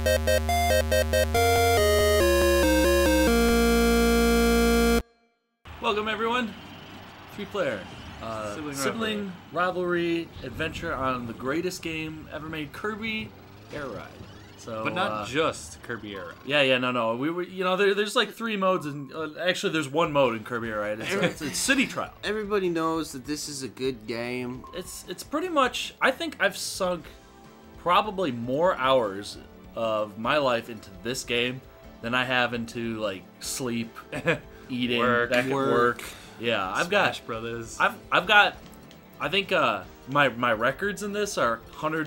Welcome everyone, 3-player sibling rivalry adventure on the greatest game ever made, Kirby Air Ride. So, but not just Kirby Air Ride. Yeah, no. We were, there's like 3 modes, and actually there's 1 mode in Kirby Air Ride. It's City Trial. Everybody knows that this is a good game. It's pretty much. I think I've sunk probably more hours of my life into this game than I have into like sleep, eating, work. Yeah, I've got Brothers. I've got. I think my records in this are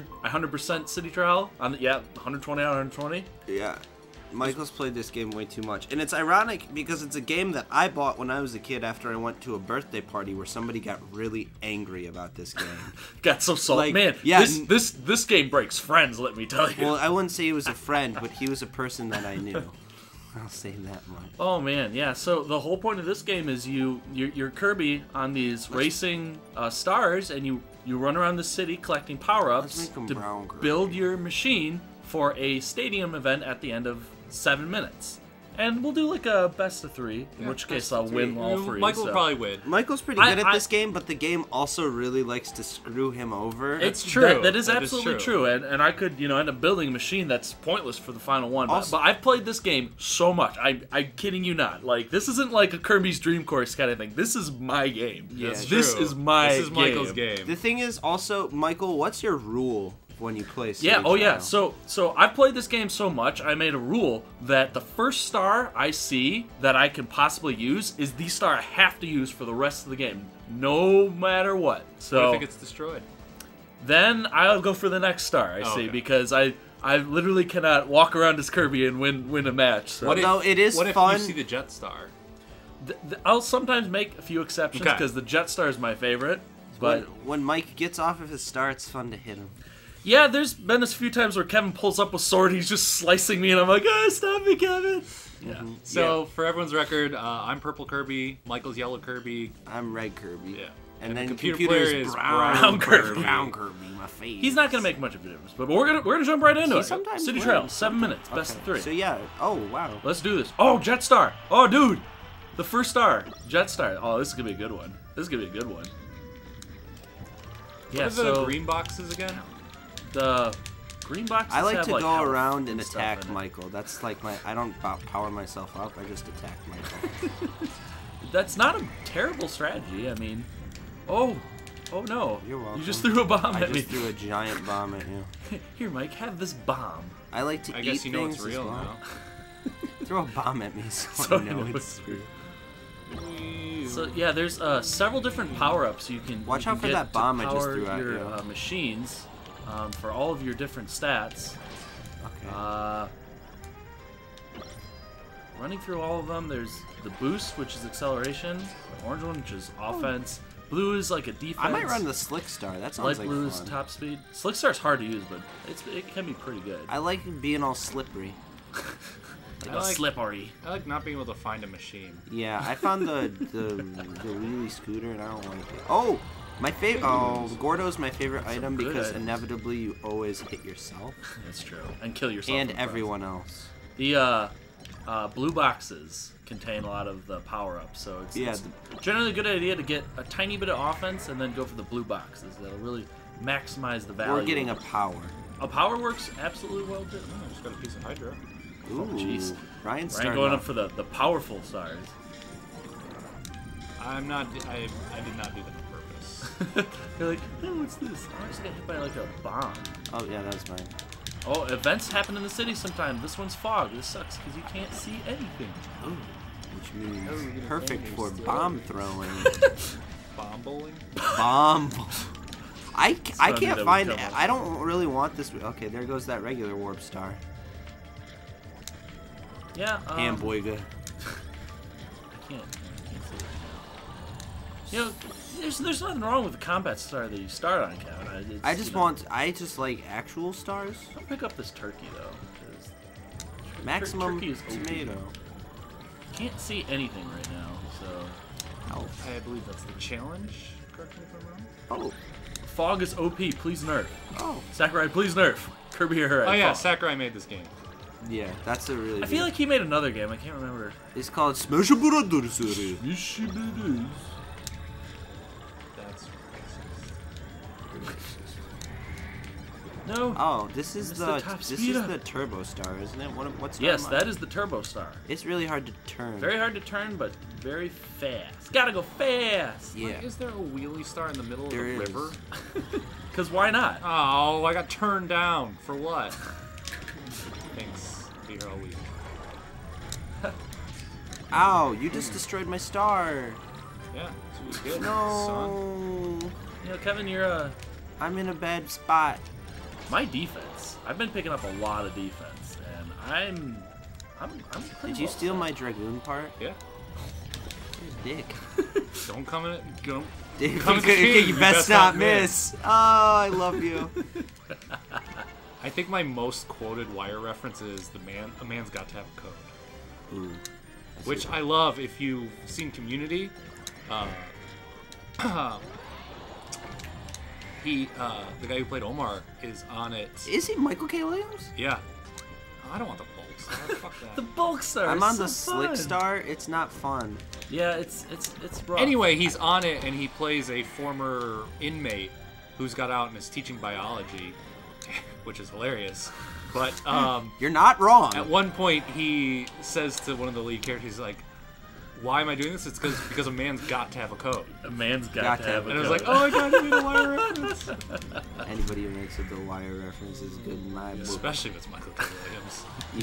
100% City Trial. 120 out of 120. Yeah, Michael's played this game way too much, and it's ironic because it's a game that I bought when I was a kid after I went to a birthday party where somebody got really angry about this game. Got so salty, Like, man. yeah, this game breaks friends. Let me tell you. Well, I wouldn't say he was a friend, but he was a person that I knew. I'll say that much. Oh man, yeah. So the whole point of this game is you're Kirby on these racing stars, and you run around the city collecting power-ups to build your machine for a stadium event at the end of 7 minutes. And we'll do like a best of 3, in which case I'll win all 3. Michael will probably win. Michael's pretty good at this game, but the game also really likes to screw him over. It's true. That is absolutely true. And I could, end up building a machine that's pointless for the final one. But I've played this game so much. I'm kidding you not. Like, this isn't like a Kirby's Dream Course kind of thing. This is my game. Yeah, this is my This is Michael's game. The thing is also, Michael, what's your rule when you play City Yeah, Trial? So I've played this game so much, I made a rule that the first star I see that I can possibly use is the star I have to use for the rest of the game, no matter what. So what if it gets destroyed? Then I'll go for the next star I see, because I literally cannot walk around as Kirby and win a match. So. What if you see the Jet Star? I'll sometimes make a few exceptions because the Jet Star is my favorite. But when Mike gets off of his star, it's fun to hit him. Yeah, there's been a few times where Kevin pulls up with sword, he's just slicing me, and I'm like, stop me, Kevin. Yeah. So, for everyone's record, I'm Purple Kirby, Michael's Yellow Kirby. I'm Red Kirby. Yeah. And then computer player is Brown Kirby. Brown Kirby, my face. He's not going to make much of a difference, but we're gonna jump right into it. Sometimes City Trial, 7 minutes, best of 3. So yeah, oh wow. Let's do this. Oh, Jet Star. Oh, dude. The first star, Jet Star. Oh, this is going to be a good one. Yeah, what are the green boxes again? The green boxes I like to have, go around and attack in Michael. That's like I don't power myself up, I just attack Michael. That's not a terrible strategy. I mean, oh no. You're welcome. You just threw a bomb at me. I just threw a giant bomb at you. Here, Mike, have this bomb. I like to eat guess you know things it's real as well. now. Throw a bomb at me so I know it's real. So yeah, there's several different power-ups you can. Watch you out can for get that bomb to I just power threw at your you. Machines for all of your different stats. Okay. Running through all of them, there's the boost, which is acceleration. The orange one, which is offense. Blue is like a defense. I might run the Slick Star. That sounds Light like blue fun. is top speed. Slick Star is hard to use, but it can be pretty good. I like being all slippery. Slippery. I like not being able to find a machine. Yeah, I found the wheelie scooter and I don't like it. Oh, my favorite. Oh, Gordo's my favorite item because inevitably you always hit yourself. That's true. And kill yourself. And everyone else. The blue boxes contain a lot of the power-ups, so it's generally a good idea to get a tiny bit of offense and then go for the blue boxes. That'll really maximize the value. Or getting a power. A power works absolutely well too. I just got a piece of Hydra. Ooh, jeez. Ryan's going up for the powerful stars. I did not do that on purpose. You're like, oh, what's this? Oh, I just got hit by like a bomb. Oh yeah, that was mine. Oh, events happen in the city sometimes. This one's fog. This sucks because you can't see anything. Ooh, which means perfect for bomb throwing. Bomb bowling? Bomb. I can't find. I don't really want this. Okay, there goes that regular warp star. Yeah. Hamboiga. I can't see it. You know, there's nothing wrong with the combat star that you start on, Kevin. I just like actual stars. I'll pick up this turkey though. Because Maximum turkey is tomato. Can't see anything right now, so. I believe that's the challenge. Correct me if I'm wrong. Oh. Fog is OP. Please nerf. Oh. Sakurai, please nerf. Kirby or her. Oh yeah, Sakurai made this game. Yeah, that's a really. I feel like he made another game. I can't remember. It's called Smash Brothers. That's No. Oh, this is the top this speeder. is the Turbo Star, isn't it? What's Yes, that is the Turbo Star. It's really hard to turn. Very hard to turn, but very fast. Gotta go fast. Yeah. Like, is there a wheelie star in the middle There of the is. river? Cause why not? Oh, I got turned down. For what? Thanks. Be here all week. Ow! You just destroyed my star. Yeah, that's what you get, son. No. You know, Kevin, you're I'm in a bad spot. my defense. I've been picking up a lot of defense, and I'm pretty Did you well steal set. my Dragoon part? Yeah. You're a dick. Don't come in. Don't. Dick. Come to king, You best not miss. Oh, I love you. I think my most quoted Wire reference is a man's got to have a code. Ooh. Which I love. If you've seen Community, the guy who played Omar is on it. Is he Michael K. Williams? Yeah. Oh, I don't want the bulk star. Fuck that. The bulk star. I'm is on so the Slick fun. Star. It's not fun. Yeah, it's rough. Anyway, he's on it, and he plays a former inmate who's got out and is teaching biology, which is hilarious. But You're not wrong. at one point, he says to one of the lead characters, he's like, "Why am I doing this? It's because a man's got to have a code." a man's got to have a And I was code. like, "Oh my god, you made a Wire reference!" Anybody who makes a The Wire reference is good in my book. Especially if it's Michael K. Williams.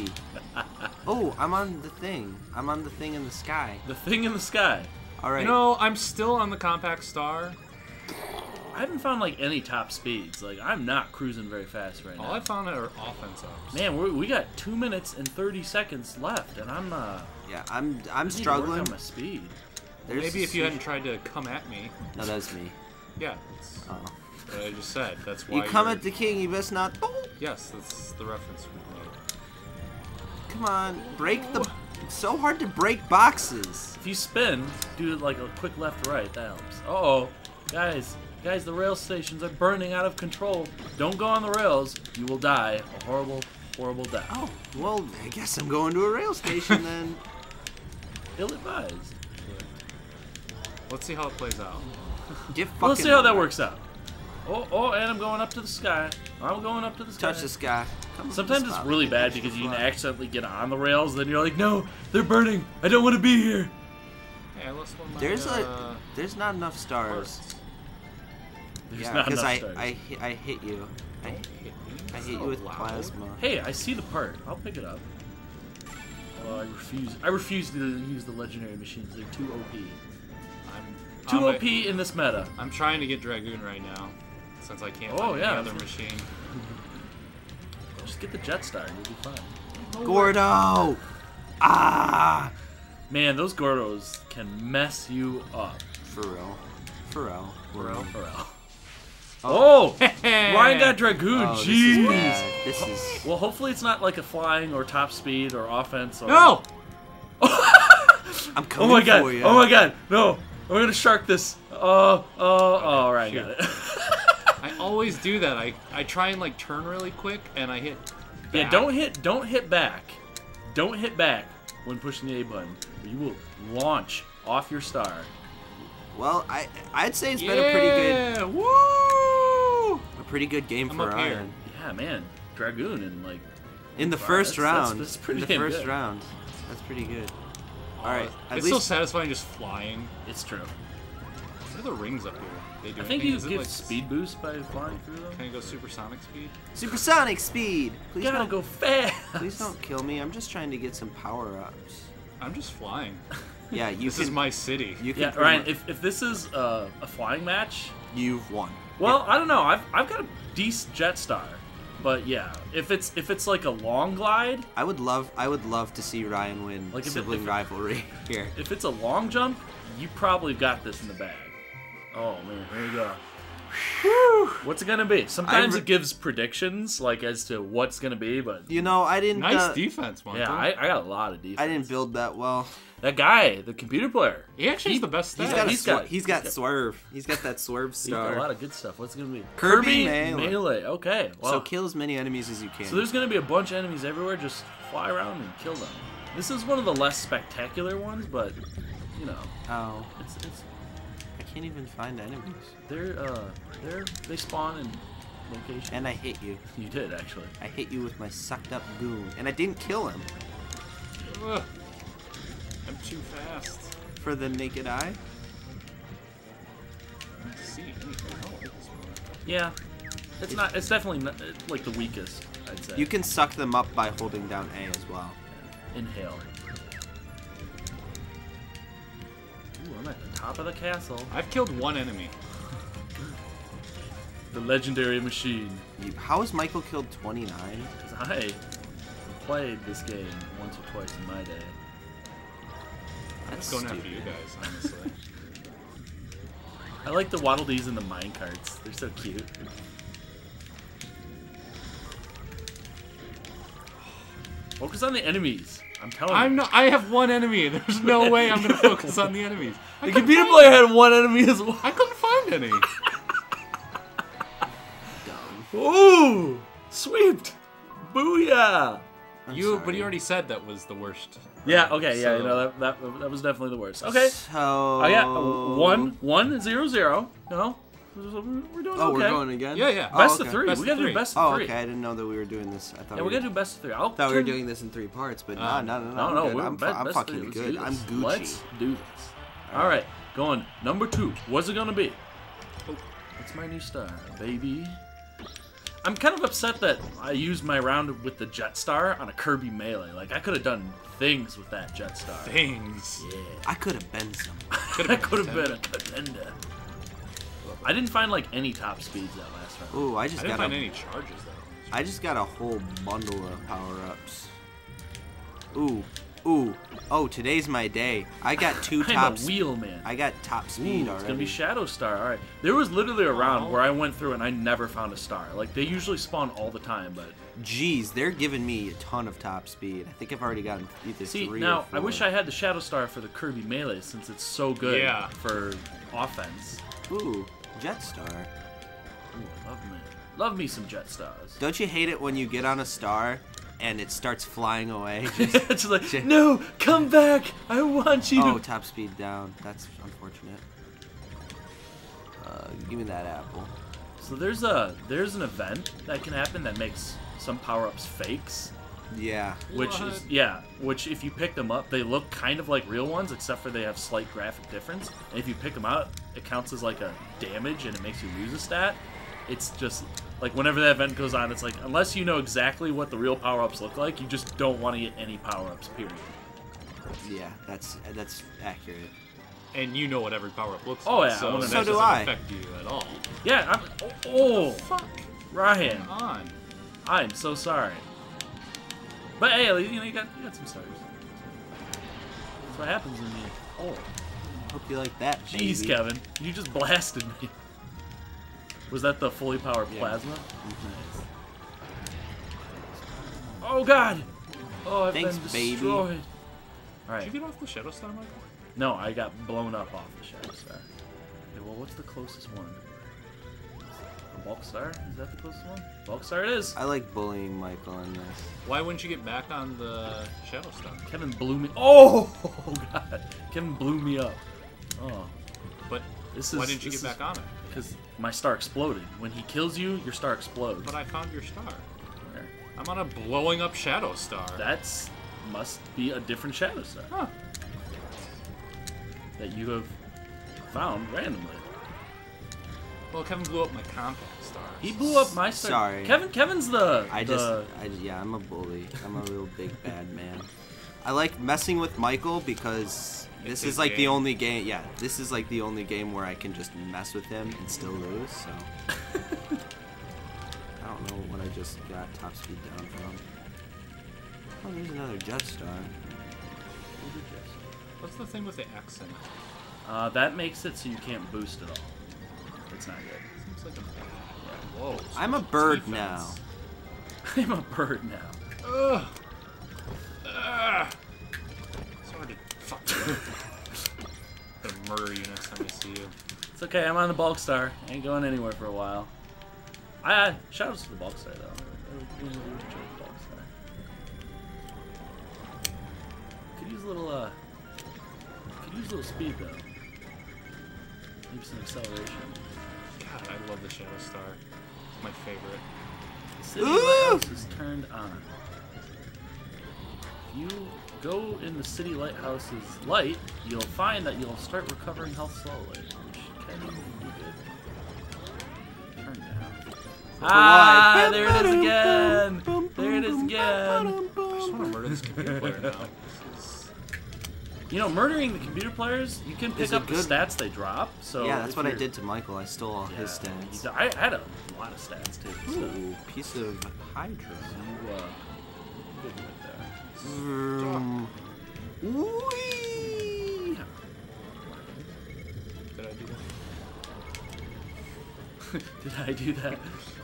Oh, I'm on the thing. I'm on the thing in the sky. The thing in the sky. All right. You know, I'm still on the compact star. I haven't found like any top speeds. Like I'm not cruising very fast right All now. I found are offense ups. Man, we got 2 minutes and 30 seconds left, and I'm Yeah, I'm need to work struggling. on my speed. There's Maybe if you sushi- hadn't tried to come at me. No, that's me. Yeah, that's Oh. what I just said. That's why You come you're- at the king, you best not. Oh, Yes, that's the reference we made. come on, break the. It's so hard to break boxes. If you spin, do like a quick left right. That helps. Uh-oh, guys, the rail stations are burning out of control. Don't go on the rails. You will die a horrible, horrible death. Oh, well, I guess I'm going to a rail station then. Ill-advised. Let's see how it plays out. Get Well, let's fucking see how that over. works out. Oh, and I'm going up to the sky. I'm going up to the sky. Touch the sky. Come to Sometimes the it's spot. really bad because you can accidentally get on the rails, then you're like, no, they're burning. I don't want to be here. Hey, I lost one of my, There's not enough stars. parts. There's Yeah, not because enough I stars. hit you. I Don't hit me. hit That's you so with loud. plasma. Hey, I see the part. I'll pick it up. Well, I refuse. I refuse to use the legendary machines. They're too OP. I'm Too on OP my- in this meta. I'm trying to get Dragoon right now, since I can't Oh, find yeah. any other machine. Just get the jet star. You'll be fine. Gordo! Ah! Man, those Gordos can mess you up. For real. For real. Pharrell. Oh! Ryan got Dragoon. Oh, this is Jeez. bad. This is. Well, hopefully it's not like a flying or top speed or offense or. No! I'm Oh coming my god! for you. Oh my god! No! I'm gonna shark this. Oh, Ryan got it. I always do that. I try and like turn really quick, and I hit. Yeah, back. don't hit back. Don't hit back when pushing the A button. Or you will launch off your star. Well, I'd say it's been a pretty good. Yeah! Woo! A pretty good game I'm for up here. Ryan. Yeah, man. Dragoon and like. In the Wow, first that's- round. that's pretty in the damn first good. round. That's pretty good. Alright, at It's so least. satisfying just flying. It's true. What are the rings up here? They do I think anything? you Is it, get like, speed boost by flying through them. Can I go supersonic speed? Supersonic speed! Please Gotta don't, go fast. please don't kill me. I'm just trying to get some power ups. I'm just flying. Yeah, you This can. is my city. You can Yeah, pretty Ryan. much- If this is a flying match, you've won. well, I don't know. I've got a decent jet star, but yeah, if it's like a long glide, I would love to see Ryan win Like if it- sibling if it- rivalry here. if it's a long jump, you probably got this in the bag. Oh man, here we go. What's it gonna be? Sometimes it gives predictions, like as to what's gonna be, but You know, I didn't. Nice defense, Michael. yeah, I got a lot of defense. I didn't build that well. That guy, the computer player, He actually has the best He's stats. got, he's got got- swerve. He's got that swerve he's got a star. lot of good stuff. What's it gonna be? Kirby Melee. Okay, well, So kill as many enemies as you can. so there's gonna be a bunch of enemies everywhere. Just fly around and kill them. This is one of the less spectacular ones, but you know, Oh, it's I can't even find enemies. they spawn in locations. And I hit you. You did actually. I hit you with my sucked up goon, and I didn't kill him. Ugh. I'm too fast. For the naked eye. I don't see anything. I don't like this one. Yeah, it's not. It's definitely not, like the weakest. I'd say. You can suck them up by holding down A as well. Inhale. Ooh, I'm at the top of the castle. I've killed one enemy. The legendary machine. How has Michael killed 29? Because I played this game once or twice in my day. I'm just going after you guys, honestly. I like the Waddle Dees and the mine carts. They're so cute. Focus on the enemies. I'm telling you. I have one enemy. There's no way I'm gonna focus on the enemies. The computer player had one enemy as well. I couldn't find any. Ooh! Sweeped! Booyah! I'm But sorry. you already said that was the worst. Yeah, okay, yeah, So- you know, that was definitely the worst. Okay. So... Oh, yeah, 1, 0, 0. No? We're doing Oh, okay. we're going again? Yeah, yeah. Best okay. of 3. Best We of gotta do three. best of Oh, 3. okay. I didn't know that we were doing this. I thought Yeah, we gotta do best of 3. I'll thought we were turn- doing this in 3 parts, but no. No, I'm no, good. we're I'm best fucking of 3. good. I'm Gucci. Let's do this. All right, going number 2. What's it gonna be? Oh. It's my new star, baby. I'm kind of upset that I used my round with the Jet Star on a Kirby Melee. Like, I could have done things with that Jet Star. Things. Yeah. I could have been some. That could have been a contender. I didn't find, like, any top speeds that last round. Ooh, I I just didn't got find a, any charges though. I just got a whole bundle of power-ups. Ooh, ooh. Oh, today's my day. I got 2 I'm top. a wheel man. I got top Ooh, speed it's already. gonna be Shadow Star. All right. There was literally a round Oh. where I went through and I never found a star. Like they usually spawn all the time, but Jeez, they're giving me a ton of top speed. I think I've already gotten either see 3 now or 4. I wish I had the Shadow Star for the Kirby Melee since it's so good Yeah. for offense. Ooh, Jet Star. Ooh, love me some Jet Stars. Don't you hate it when you get on a star and it starts flying away? It's like no, come back! I want you. Oh, top speed down. That's unfortunate. Give me that apple. So there's an event that can happen that makes some power-ups fakes. Yeah. Which What? is which if you pick them up, they look kind of like real ones, except for they have slight graphic difference. And if you pick them out, it counts as like a damage, and it makes you lose a stat. It's just like whenever that event goes on, it's like unless you know exactly what the real power-ups look like, you just don't want to get any power-ups. Period. Yeah, that's accurate. And you know what every power up looks Oh, like. yeah, I So, wanna that know. So do doesn't I. affect you at all. Yeah. Oh, Fuck. Ryan, Come on. I'm so sorry. But hey, you got some stars. That's what happens when you. Oh. Hope you like that, baby. Jeez, Kevin, you just blasted me. Was that the fully powered Yeah. plasma? Mhm. Nice. Oh God! Oh, I've Thanks, been baby. destroyed. All Did right. you get off the Shadow Star, Michael? No, I got blown up off the Shadow Star. Okay, well, what's the closest one? The Bulk Star? Is that the closest one? Bulk Star it is. I like bullying Michael on this. Why wouldn't you get back on the Shadow Star? Kevin blew me. Oh God! Kevin blew me up. Oh, But This why is- didn't you this get is- back on it? because my star exploded. When he kills you, your star explodes. But I found your star. Where? I'm on a blowing up Shadow Star. That's must be a different Shadow Star Huh. that you have found randomly. Well, Kevin blew up my compact star. He blew up my star. Sorry. Kevin's the. Yeah, I'm a bully. I'm a real big bad man. I like messing with Michael because It's this his is like the game. only game. Yeah, this is like the only game where I can just mess with him and still lose. So I don't know what I just got top speed down from. Oh, there's another Jet Star. What's the thing with the X in it? That makes it so you can't boost at all. It's not good. seems like a... Whoa. So I'm a much bird defense. now. I'm a bird now. Ugh. It's hard to... Fuck. I'm gonna murder you next time I see you. It's okay, I'm on the bulk star. I ain't going anywhere for a while. Shout outs to the bulk star though. Bulk star. Could use a little speed though. Maybe some acceleration. God, I love the Shadow Star. It's my favorite. The city lighthouse is turned on. If you go in the city lighthouse's light, you'll find that you'll start recovering health slowly, which can be good. Turn down. Ah, there it is again! There it is again! I just want to murder this computer player now. You know, murdering the computer players, you can pick up the stats they drop. So yeah, that's what I did to Michael. I stole all his stats. I had a lot of stats too. Ooh, piece of Hydra. Good with that. Whee! Did I do that? Did I do that?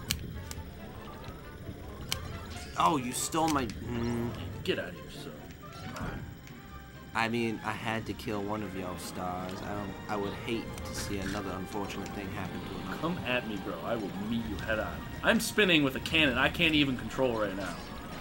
Oh, you stole my... Get out of here, so. I mean, I had to kill one of y'all stars. I would hate to see another unfortunate thing happen to him. Come at me, bro. I will meet you head on. I'm spinning with a cannon I can't even control right now.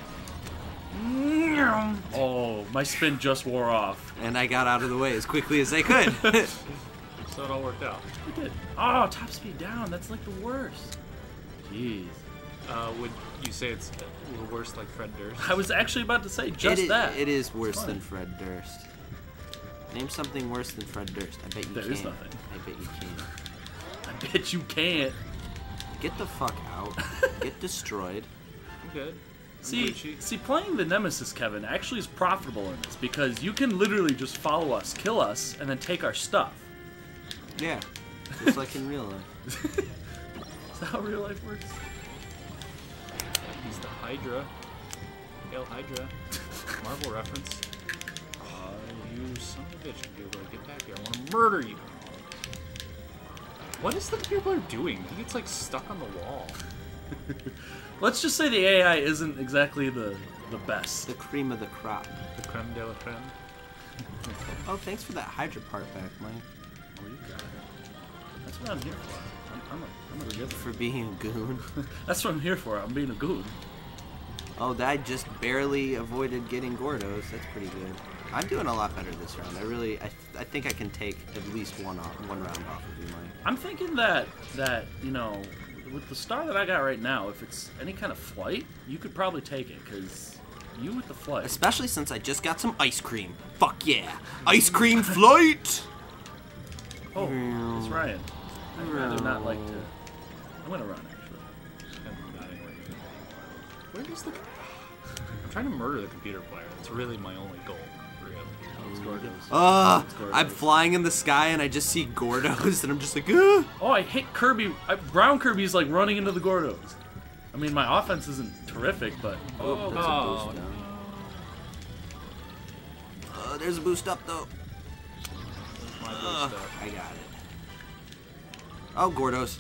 Oh, my spin just wore off. And I got out of the way as quickly as I could. So it all worked out. It did. Oh, top speed down. That's like the worst. Jeez. Would you say it's the worst like Fred Durst? I was actually about to say just that. It is worse than Fred Durst. Name something worse than Fred Durst. I bet you There can. is nothing. I bet you can. I bet you can't. Get the fuck out. Get destroyed. I'm good. See, playing the Nemesis, Kevin, actually is profitable in this because you can literally just follow us, kill us, and then take our stuff. Yeah. Just like in real life. Is that how real life works? He's the Hydra. Hail Hydra. Marvel reference. You son of a bitch, computer player. Get back here. I want to murder you. What is the computer player doing? He gets like stuck on the wall. Let's just say the AI isn't exactly the best. The cream of the crop. The creme de la creme. Oh, thanks for that Hydra part back, Mike. Oh, you got it. That's what I'm here for. I'm a giver. For being a goon. That's what I'm here for. I'm being a goon. Oh, that just barely avoided getting Gordos. That's pretty good. I'm doing a lot better this round. I think I can take at least one round off of you, Mike. I'm thinking that you know, with the star that I got right now, if it's any kind of flight, you could probably take it because you with the flight. Especially since I just got some ice cream. Fuck yeah, ice cream flight. Oh, it's Ryan. I'd rather not like to. I'm gonna run actually. Where is the? I'm trying to murder the computer player. That's really my only goal. Really. It's Gordos. I'm flying in the sky and I just see Gordos and I'm just like, Ugh! Oh, I hit Kirby. Brown Kirby's like running into the Gordos. I mean, my offense isn't terrific, but Oh, there's a boost down. There's a boost up though. I got it. Oh, Gordos.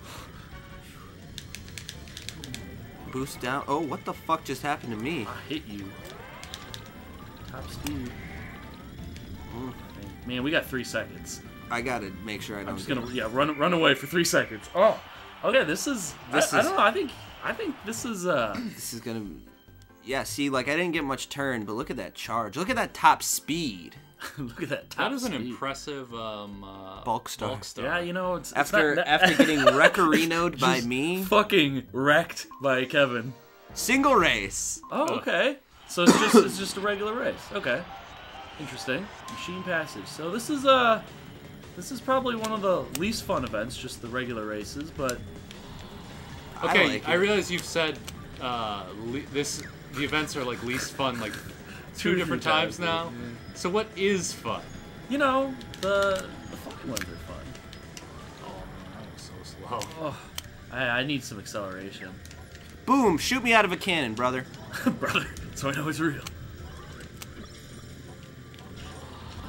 Boost down. Oh, what the fuck just happened to me? I hit you. Top speed. Man, we got 3 seconds. I gotta make sure I don't. I'm just gonna run away for 3 seconds. Oh, okay. This is. I don't know. I think this is. This is gonna. Yeah. See, like I didn't get much turn, but look at that charge. Look at that top speed. Look at that top That is an speed. impressive bulk star. Yeah, you know, it's After not, after getting Wreckerino'd by me. Fucking wrecked by Kevin. Single race. Oh, okay. So it's just a regular race. Okay. Interesting. Machine passage. So this is probably one of the least fun events, just the regular races, but Okay, I it. realize you've said the events are like least fun like two different times now. So what is fun? you know, the fun ones are fun. Oh, that was so slow. Oh, I need some acceleration. Boom! Shoot me out of a cannon, brother. Brother, so I know it's real.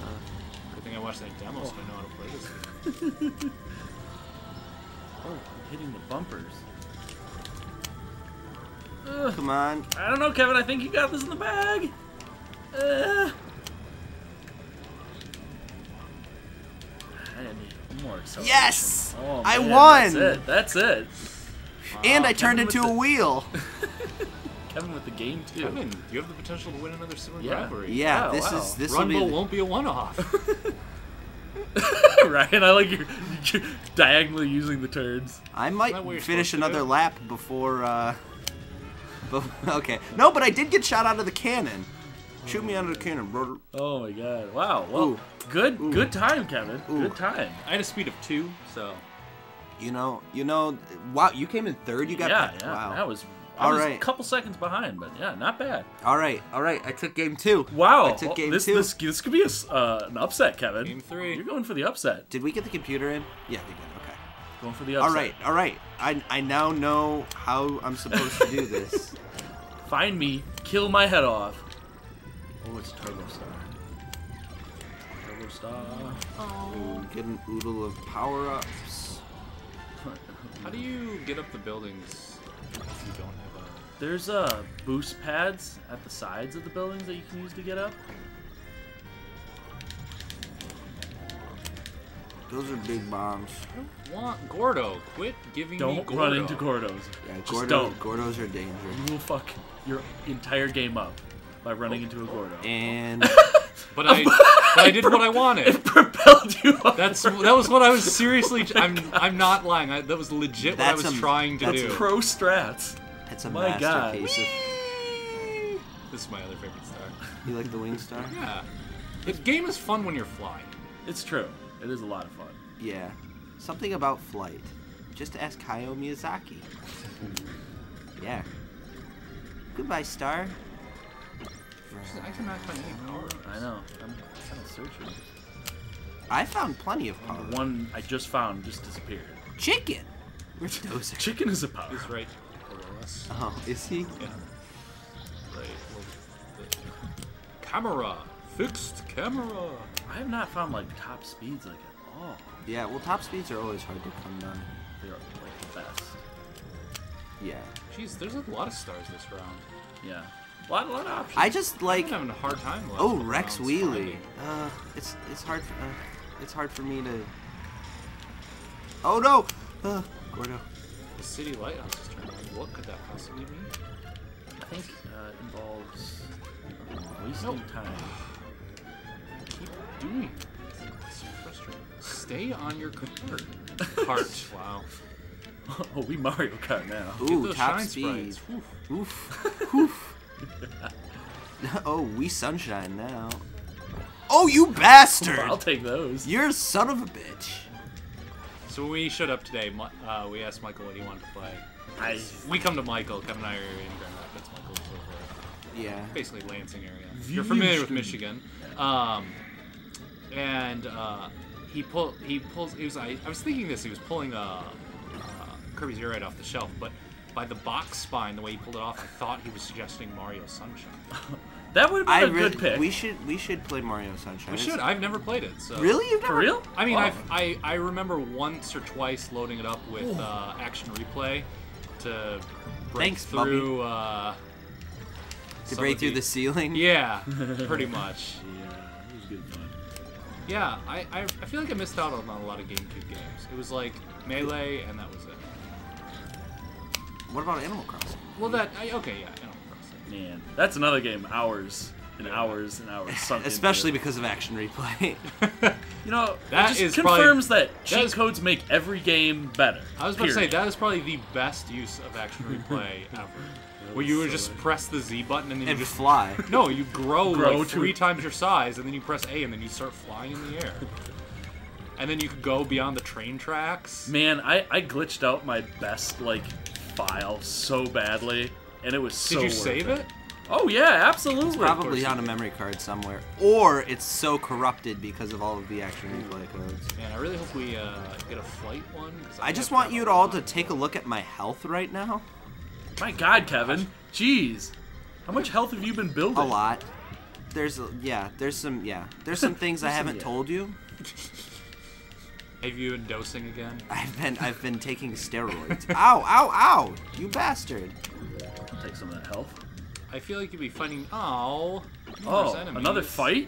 Good thing I watched that demo so I know how to play this. Oh, hitting the bumpers. Come on. I don't know, Kevin. I think you got this in the bag. I need more acceleration. Yes! Oh, I man, won! That's it. And I turned Kevin into with a wheel. Kevin with the game too. Kevin, you have the potential to win another Sibling Yeah. rivalry. Yeah, Wow, this wow. is this will Rumble be. won't be a one-off. Ryan, I like you're diagonally using the turns. I Is might that what you're finish supposed to another do? lap before. Okay. No, but I did get shot out of the cannon. Shoot me out of the cannon, brother. Oh my god! Wow. Well, Ooh. good time, Kevin. Ooh. Good time. I had a speed of 2, so You know. Wow, you came in third. You got. Yeah. Wow. That was. I All was a right. couple seconds behind, but yeah, not bad. All right. I took game 2. Wow. I took game this, 2. This could be an upset, Kevin. Game 3. You're going for the upset. Did we get the computer in? Yeah, we did. Okay. Going for the upset. All right. I now know how I'm supposed to do this. Find me, kill my head off. Oh, it's Turbo Star. Turbo Star. Ooh, get an oodle of power-ups. how do you get up the buildings if you don't have a... There's boost pads at the sides of the buildings that you can use to get up. Those are big bombs. I don't want Gordo. Quit giving me Don't Gordo. run into Gordos. Yeah, Just don't. Gordos are dangerous. You will fuck your entire game up by running into a Gordo. And But I did what I wanted. It propelled you up. That was what I was seriously. I'm not lying. That was legit what I That's was a- trying to that's do. Pro strats. it's a My God. masterpiece of. This is my other favorite star. You like the wing star? Yeah. The game is fun when you're flying. It's true. It is a lot of fun. Yeah. Something about flight. Just ask Hayao Miyazaki. Yeah. Goodbye, star. I cannot find any power. I know. I'm kind of searching. I found plenty of power. The one I just found just disappeared. Chicken. Where's Dozer? Chicken is a power. He's right below us. Oh, is he? Yeah. Right. Well, the camera. Fixed camera. I have not found like top speeds like at all. Yeah. Well, top speeds are always hard to come by. They're like the best. Yeah. Jeez, there's a lot of stars this round. Yeah. A lot of options. I just like. I'm having a hard time. the last Oh, couple Rex rounds Wheelie. finding. It's hard for me to. Oh no! Gordo. The city lighthouse is turned on. What could that possibly mean? I think it involves wasting Nope. time. Keep doing it. It's frustrating. Stay on your cart. Cart. Wow. Oh, we Mario Kart now. Get Ooh, those top shine speed. sprites. Whew. Oof. Oof. Oh, we sunshine now. Oh, you bastard! I'll take those. You're a son of a bitch. So when we showed up today, we asked Michael what he wanted to play. I We come to Michael. Kevin and I are in Grand Rapids. Michael's over Yeah. basically Lansing area. You're familiar with Michigan. And he pulls. He was. I was thinking this. He was pulling Kirby's Air Ride off the shelf, but by the box spine, the way he pulled it off, I thought he was suggesting Mario Sunshine. that would have been a good pick. We should play Mario Sunshine. We should. I've never played it. So. Really? You've For never? real? I mean, Oh. I remember once or twice loading it up with Action Replay to break Thanks, Bubby. through. To some break of through the ceiling? Yeah, pretty much. Yeah, it was good fun. Yeah, I feel like I missed out on a lot of GameCube games. It was like Melee, and that was it. What about Animal Crossing? Well, okay, yeah, Animal Crossing. Man, that's another game. Hours and hours and hours sunk Especially into because of Action Replay. it. You know, That it just is probably- confirms that cheat is- codes make every game better. I was about to say, period. that is probably the best use of Action Replay ever. Where you would so just good. press the Z button and then and you just... fly. No, you grow Grow like to- 3 times your size, and then you press A, and then you start flying in the air. And then you could go beyond the train tracks. Man, I glitched out my best like file so badly, and it was so Did you worth save it? Oh yeah, absolutely. Probably on a memory card somewhere. Or it's so corrupted because of all of the Action Replay codes. Man, I really hope we get a flight one. 'cause I just have want that you a all lot. to take a look at my health right now. My God, Kevin, jeez, how much health have you been building? A lot. There's some things I haven't yeah. told you. Have you been dosing again? I've been taking steroids. Ow, ow, ow! You bastard. I'll take some of that health. I feel like you'd be fighting. Oh, oh, another fight?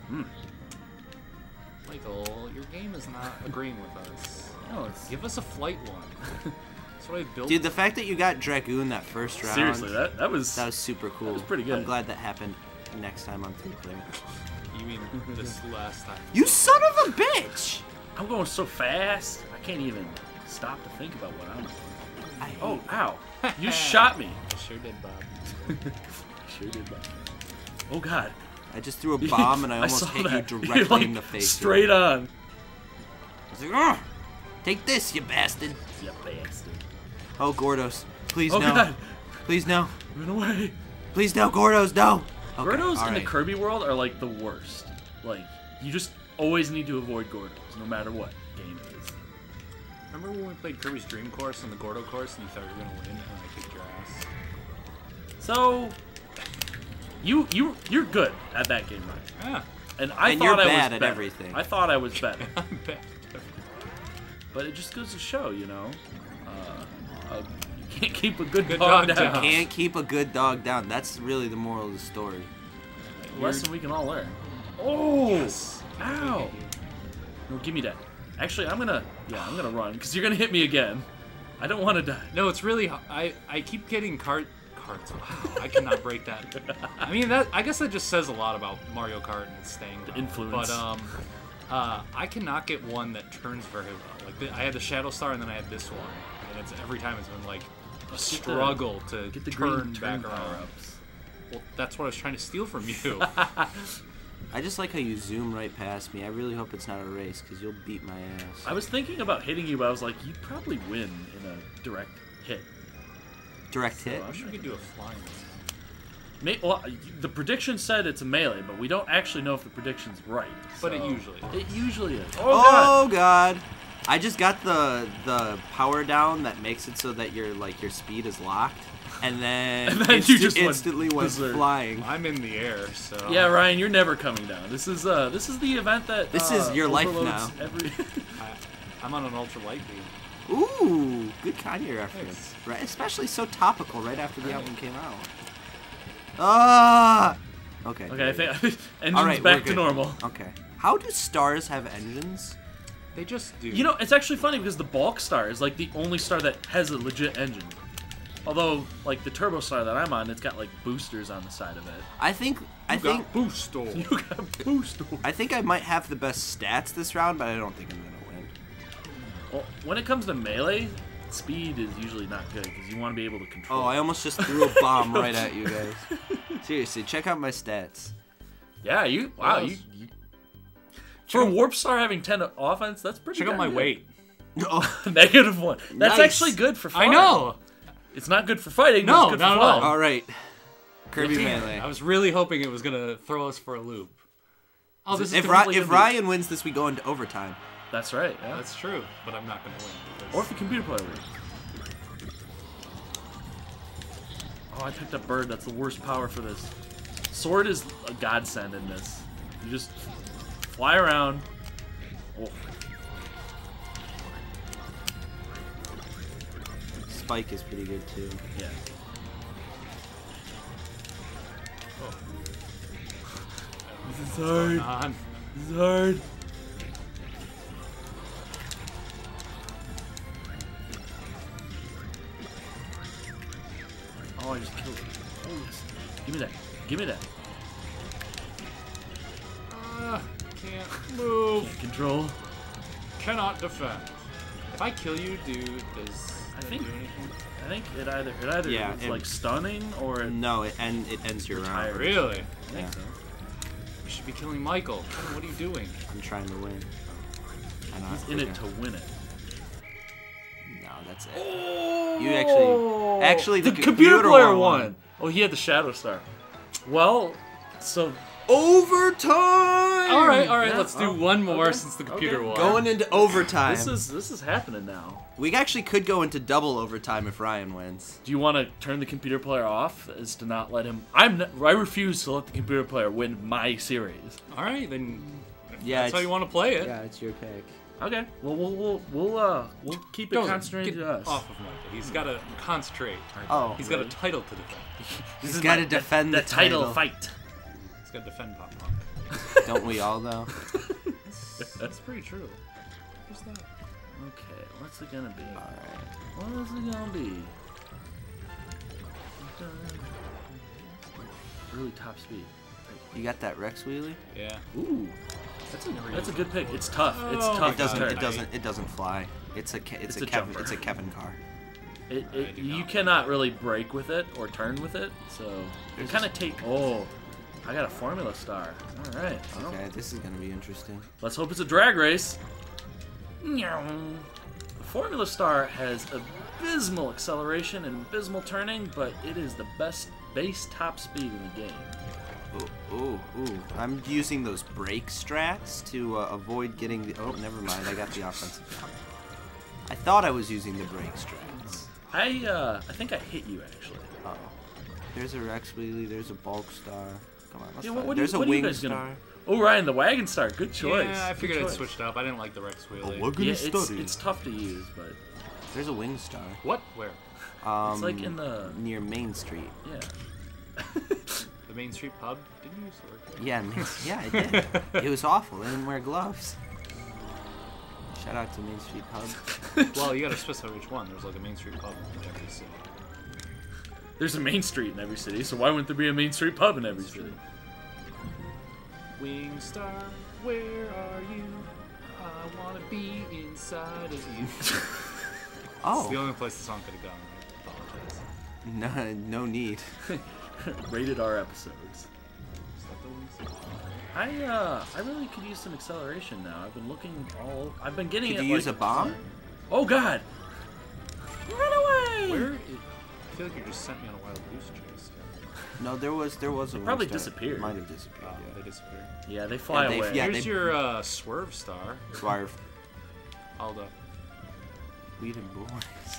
Michael, your game is not agreeing with us. No, it's... Give us a flight one. That's what I built. Dude, the fact that you got Dragoon that first round. Seriously, that was super cool. That was pretty good. I'm glad that happened next time on 3-player. You mean this last time? You son of a bitch! I'm going so fast, I can't even stop to think about what I'm doing. Oh, ow. You shot me. I sure did, Bob. Sure did, Bob. Oh, God. I just threw a bomb and I almost hit that. you directly like, in the face. Straight on. I was like, ugh! Take this, you bastard. You bastard. Oh, Gordos. Please, oh, no. God. Please, no. Run away. Please, no, Gordos, no. Okay, Gordos in the Kirby world are like the worst. Like, you just always need to avoid Gordos, no matter what game it is. Remember when we played Kirby's Dream Course and the Gordo Course and you thought you were going to win and I kicked your ass? So, you're good at that game, right? Yeah. And I and thought you're I was bad at better. everything. I thought I was better. I'm bad. But it just goes to show, you know, you can't keep a good, Good dog dog down. down. Can't keep a good dog down. That's really the moral of the story. Lesson we can all learn. Oh! Yes. Ow! No, give me that. Actually, I'm gonna run, because you're gonna hit me again. I don't want to die. No, it's really, I keep getting carts. Wow, I cannot break that. I mean, I guess that just says a lot about Mario Kart and its staying power. Influence. But, I cannot get one that turns very well. Like, I had the Shadow Star and then I had this one. And it's every time it's been, like, a struggle to get the turn green back around. power-ups. Well, that's what I was trying to steal from you. I just like how you zoom right past me. I really hope it's not a race, because you'll beat my ass. I was thinking about hitting you, but I was like, you'd probably win in a direct hit. Direct hit? I wish we could do a flying one. Well, the prediction said it's a melee, but we don't actually know if the prediction's right. But so it usually is. It usually is. Oh, God. I just got the power down that makes it so that your speed is locked, and then you just instantly went flying. I'm in the air, so... Yeah, Ryan, you're never coming down. This is the event that This is your life overloads now. I'm on an ultra light beam. Ooh, good Kanye reference. Right, especially so topical right after the album came out. Ah. Okay. Okay, I think engine's All right, back to normal. Okay. How do stars have engines? They just do. You know, it's actually funny because the Bulk Star is like the only star that has a legit engine. Although, like the Turbo Star that I'm on, it's got like boosters on the side of it. I think booster. You got booster. I think I might have the best stats this round, but I don't think I'm gonna win. Well, when it comes to melee, speed is usually not good because you want to be able to control. Oh, I almost just threw a bomb right at you guys. Seriously, check out my stats. Yeah, wow, you for Warp Star having 10 offense, that's pretty good. Check out my weight. Oh, -1. That's Nice. actually good for fighting. I know. It's not good for fighting. No, but it's good not for at all. fun. all right. Kirby Damn, Melee. I was really hoping it was gonna throw us for a loop. Oh, this is If completely gonna be- Ryan wins this, we go into overtime. That's right. Yeah. That's true, but I'm not gonna win. because- Or if the computer player wins. Oh, I picked up Bird. That's the worst power for this. Sword is a godsend in this. You just fly around. Oh. Spike is pretty good too. Yeah. Oh. This is What's going hard. on? This is hard. Oh, I just killed him. Oh, yes. Give me that. Give me that. Can't move. Can't control. Cannot defend. If I kill you, dude, does I that think- do anything? I think it either Yeah, is it- like stunning or it No, it ends your round. Retire. Really? I think Yeah. so. You should be killing Michael. What are you doing? I'm trying to win. I know, He's in it to win it. No, that's it. You actually the the computer player won. won. Oh, he had the Shadow Star. Well, so Overtime. All right, Yeah, let's do oh, one more okay, since the computer okay. won. Going into overtime. this is happening now. We actually could go into double overtime if Ryan wins. Do you want to turn the computer player off as to not let him? I refuse to let the computer player win my series. All right, then. Yeah, That's how it's- you want to play it. Yeah, it's your pick. Okay. Well, we'll keep it concentrated to us. Off of Michael. He's got to concentrate. Oh, He's got a title to defend. He's got to defend the title fight. He's got to defend Pop Punk. Don't we all though? That's pretty true. Who's that? Okay, what's it gonna be? Alright. What is it gonna be? Early top speed. You got that Rex wheelie? Yeah. Ooh, that's a good pick. It's tough. It's tough. It doesn't fly. It's a Kevin car. You cannot really brake with it or turn with it, so you kind of take. Oh, I got a Formula Star. All right. Well, Okay, this is gonna be interesting. let's hope it's a drag race. The Formula Star has abysmal acceleration and abysmal turning, but it is the best base top speed in the game. Ooh. I'm using those brake strats to avoid getting the. Oh, never mind. I got the offensive. I thought I was using the brake strats. I think I hit you actually. Oh. There's a Rex wheelie. There's a bulk star. Come on, let's Yeah, find- what There's are a you wing guys star. gonna? Oh, Ryan, the wagon star. Good choice. Yeah, I Good figured I'd choice. switch it up. I didn't like the Rex wheelie. Yeah, it's tough to use, but There's a wing star. What? Where? it's like in the near Main Street. yeah. The Main Street Pub? Didn't you used to work there? Yeah, I did. It was awful. They didn't wear gloves. Shout out to Main Street Pub. Well, you gotta specify which one. There's like a Main Street Pub in every city. There's a main street in every city, so why wouldn't there be a main street pub in every city? Wingstar, where are you? I wanna be inside of you. It's the Oh, only place the song could have gone. I apologize. no need. Rated R episodes. Is that the Wingstar? I really could use some acceleration now. I've been looking all. I've been getting. Could it you use a like, bomb? Oh God! Run away! I feel like you just sent me on a wild goose chase. No, there was a wing probably star. disappeared. Might have disappeared. Oh, Yeah. they disappeared. Yeah, they fly they- away. yeah, Here's they- your swerve star. Swerve. Aldo. Weed and boys.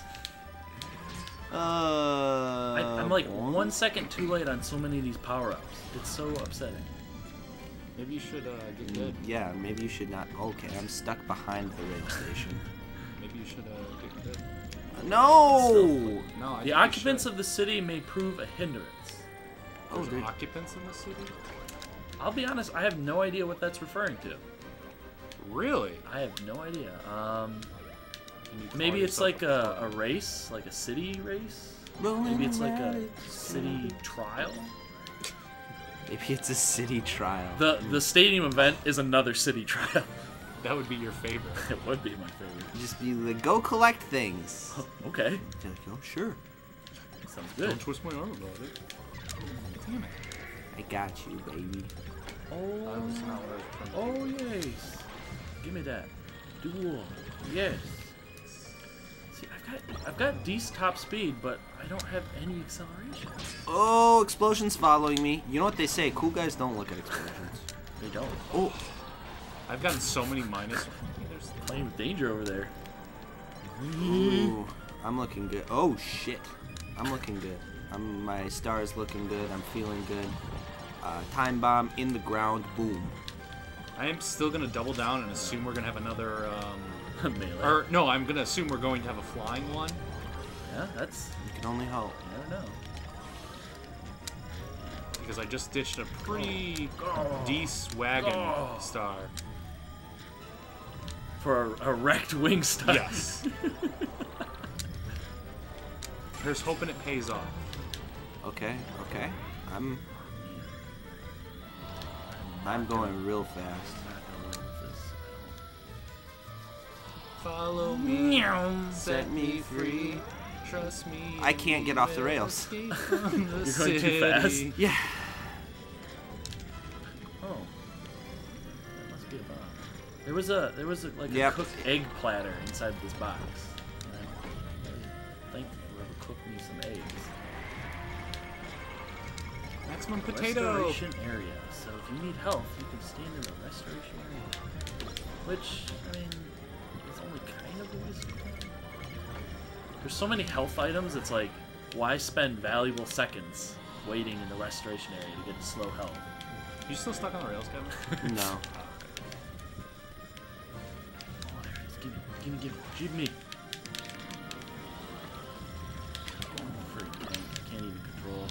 I'm like 1 second too late on so many of these power-ups. It's so upsetting. Maybe you should get good. Yeah, maybe you should not. Okay, I'm stuck behind the rail station. Maybe you should get good. No! No, I The think occupants you of the city may prove a hindrance. Oh, should. they're- There's occupants in the city? I'll be honest, I have no idea what that's referring to. Really? I have no idea. Can you call Maybe it's yourself like a race, like a city race. Maybe it's like a city trial. Maybe it's a city trial. The stadium event is another city trial. That would be your favorite. It would be my favorite. Just be like, go collect things. Okay, You're like, oh, sure. sounds good. Don't twist my arm about it. Damn it. I got you, baby. That was not what I was trying to do. Oh yes, give me that. Duel. Yes. See, I've got decent top speed, but I don't have any acceleration. Oh, explosions following me. You know what they say? Cool guys don't look at explosions. They don't. Oh, I've gotten so many minus. There's Playing with danger over there. ooh, I'm looking good. Oh shit, I'm looking good. My star is looking good. I'm feeling good. Time bomb in the ground. Boom. I am still gonna double down and assume we're gonna have another. Melee. Or no, I'm gonna assume we're going to have a flying one. Yeah, that's. You can only hope. You never know. Because I just ditched a pretty decent wagon star. For a wrecked wing star. Yes. There's hoping it pays off. Okay. I'm going real fast. Follow me, set me free. Trust me. I can't get off the rails. You're going too fast. Yeah. Oh. That must be a bomb. There was a like Yep. a cooked egg platter inside this box. And I think whoever cooked me some eggs. Maximum potato. Restoration area. So if you need health, you can stand in the restoration area. Which, I mean, is only kind of a waste of time. There's so many health items, it's like, why spend valuable seconds waiting in the restoration area to get slow health? You still stuck on the rails, Kevin? No. Oh, Give me. Oh, freaking tank. Can't even control.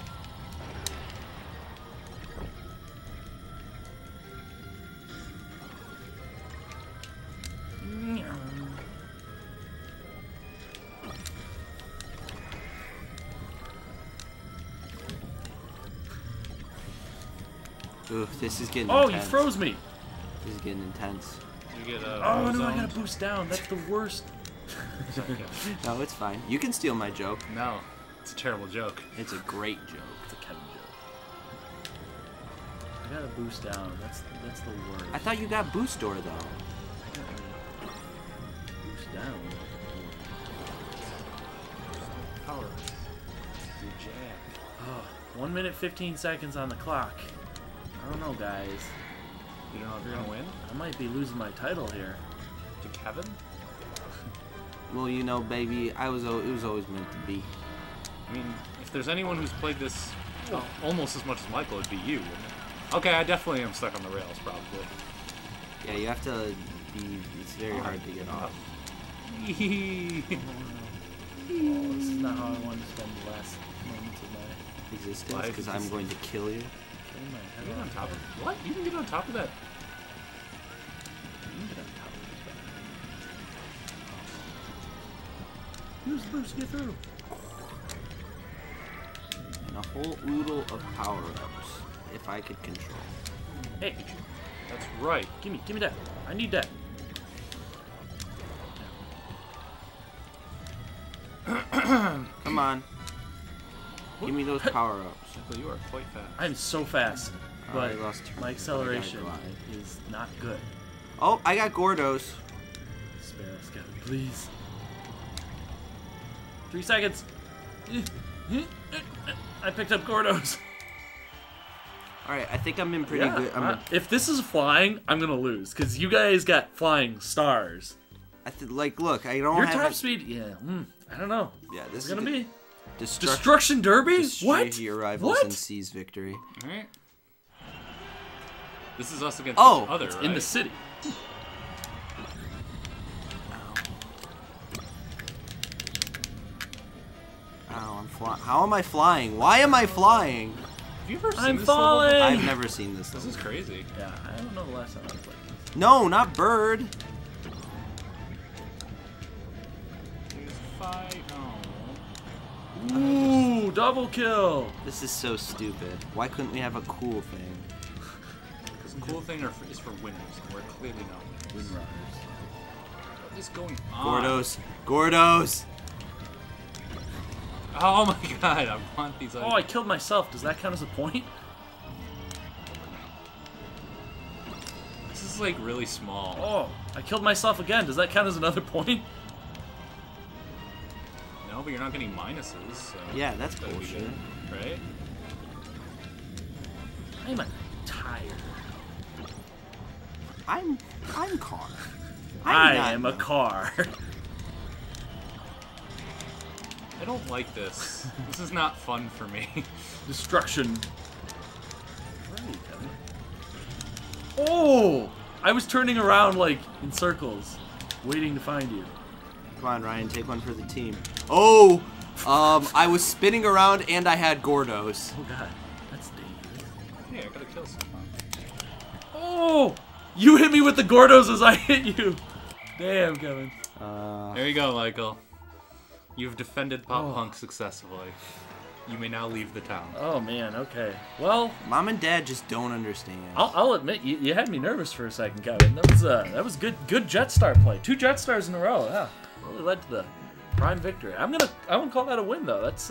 Ooh, this is getting Oh, intense. you froze me! This is getting intense. You get a Oh, no, I zone. gotta boost down. That's the worst. No, it's fine. You can steal my joke. No, it's a terrible joke. It's a great joke. It's a Kevin joke. I gotta boost down. That's the worst. I thought you got boost door though. I gotta boost down. Power. Your jack. Oh, 1 minute 15 seconds on the clock. I don't know, guys. You don't know if you're gonna win? I might be losing my title here. To Kevin? Well, you know, baby, it was always meant to be. I mean, if there's anyone who's played this almost as much as Michael, it'd be you. Wouldn't it? Okay, I definitely am stuck on the rails, probably. Yeah, you have to be. It's very hard to get off. Oh, this is not how I wanted to spend the last moments of my Existence, Life because I'm existence. going to kill you. killing my head Get on off. top of what? You can get on top of that. You can get on top of this. Use the boost, get through. And a whole oodle of power-ups, if I could control. Hey, That's right. give me that. I need that. Come on. Give me those power-ups. Michael, you are quite fast. I'm so fast, Oh, but I lost my acceleration I gotta glide. is not good. Oh, I got Gordos. Spare us, Kevin, please. 3 seconds. I picked up Gordos. Alright, I think I'm in pretty good. If this is flying, I'm gonna lose because you guys got flying stars. Like, look, I don't Your have top a- speed, yeah. I don't know. Yeah, this It's is gonna good. be Destruction. Destruction Derby. Destroy What? your rivals What? and seize victory. Alright. This is us against Oh, each other, It's right? in the city. Ow, I'm flying. How am I flying? Why am I flying? Have you ever seen I'm this falling. level? I've never seen this. This Level. is crazy. Yeah, I don't know the last time I played this. No, not bird. There's fight. Oh. Ooh, double kill. This is so stupid. Why couldn't we have a cool thing? Because the cool thing is for winners, and we're clearly not winners. Windrunners. What is going on? Gordos. Gordos. Oh my god, I want these Oh, I items. killed myself. Does that count as a point? This is like really small. Oh, I killed myself again. Does that count as another point? No, but you're not getting minuses, so. Yeah, that's That'd be bullshit. good, right? I'm tired. I'm car. I not am a no. car. I don't like this. This is not fun for me. Destruction. Where are you, Kevin? Oh! I was turning around like in circles, waiting to find you. Come on, Ryan, take one for the team. Oh, I was spinning around and I had Gordos. Oh god, that's dangerous. Hey, I gotta kill someone. Oh! You hit me with the Gordos as I hit you. Damn, Kevin. There you go, Michael. You've defended Pop Oh. Punk successfully. You may now leave the town. Oh man, okay. Well, Mom and Dad just don't understand. I'll admit you had me nervous for a second, Kevin. That was good Jetstar play. 2 Jetstars in a row. Yeah, really led to the prime victory. I won't call that a win though. That's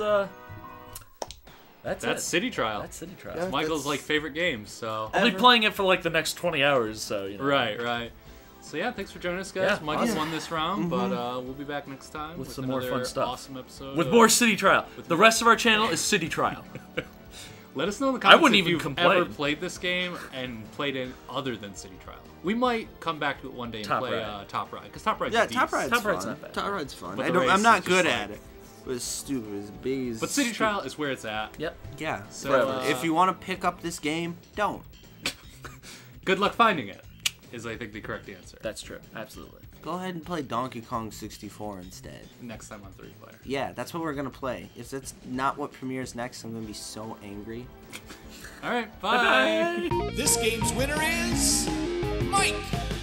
it. City Trial. That's City Trial. Yeah. Michael's that's- like favorite game, so. I'll be playing it for like the next 20 hours, so you know. Right. So yeah, thanks for joining us, guys. Yeah, Michael awesome. won this round, but we'll be back next time With some more another fun stuff. Awesome episode. With of- more City Trial. The rest of our channel is City Trial. Let us know in the I comments wouldn't if even you've complain. ever played this game and played it other than City Trial. We might come back to it one day and Top play Ride. Top Ride, because Top Ride's Yeah, decent. Top Ride's Top fun. Ride's not bad. Top Ride's fun. But I the don't. race I'm is not just good like- at it. It was stupid. It's big as But City stupid. Trial is where it's at. Yep. Yeah. So, Forever. If you want to pick up this game, don't. Good luck finding it, is I think the correct answer. That's true. Absolutely. Go ahead and play Donkey Kong 64 instead. Next time on 3-player. Yeah, that's what we're gonna play. If that's not what premieres next, I'm gonna be so angry. All right, bye. This game's winner is Mike.